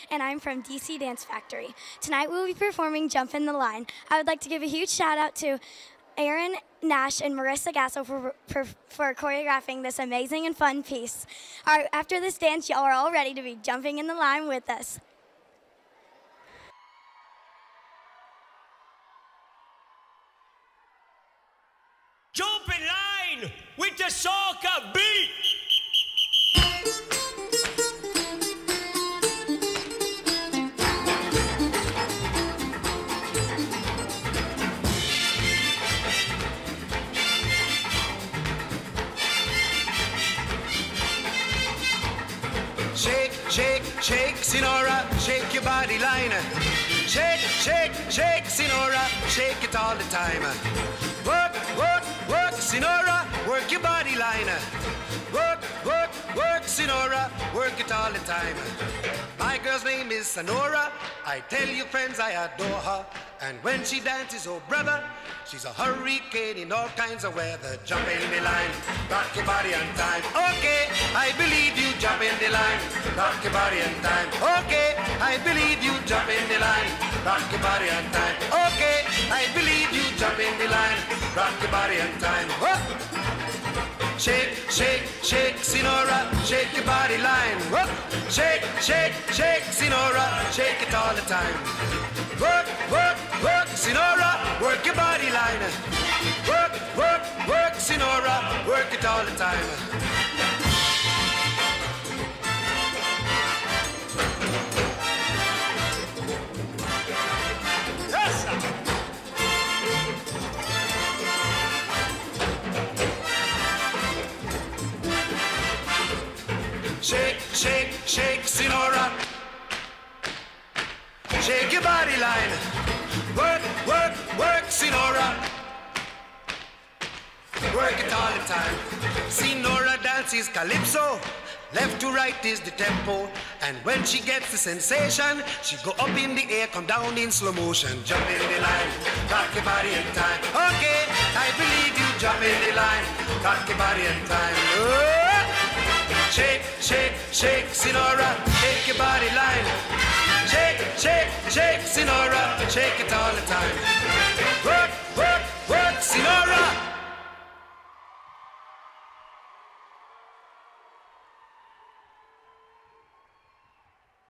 and I'm from DC Dance Factory. Tonight we'll be performing Jump in the Line. I would like to give a huge shout out to Aaron Nash and Marissa Gasso for choreographing this amazing and fun piece. All right, after this dance, y'all are all ready to be jumping in the line with us. Jump in line with the soca beat. Shake, shake, shake, Sinora, shake your body line. Shake, shake, shake, Sinora, shake it all the time. Work, work, work, Sinora, work your body line. Work, work, work, Sinora, work it all the time. My girl's name is Sonora. I tell you friends, I adore her. And when she dances, oh brother, she's a hurricane in all kinds of weather. Jump in the line, rock your body on time. Okay, I believe you, jump in the line, rock your body on time. Okay, I believe you, jump in the line, rock your body on time. Okay, I believe you, jump in the line, rock your body on time. Whoa. Shake, shake, shake, Sinora, shake your body line. Whoa. Shake, shake, shake, Sinora, shake it all the time. Work, work, work, Sinora, work your body line. Work, work, work, Sinora, work it all the time. Yes, sir. Shake, shake, shake, Sinora. Shake your body line. Work, work, work, Sinora. Work it all the time. Sinora dances calypso. Left to right is the tempo. And when she gets the sensation, she go up in the air, come down in slow motion. Jump in the line, rock your body in time. Okay, I believe you, jump in the line, rock your body in time. Oh! Shake, shake, shake, Sinora, shake your body line. Shake, shake, shake, Sinora, shake it all the time. Whoa.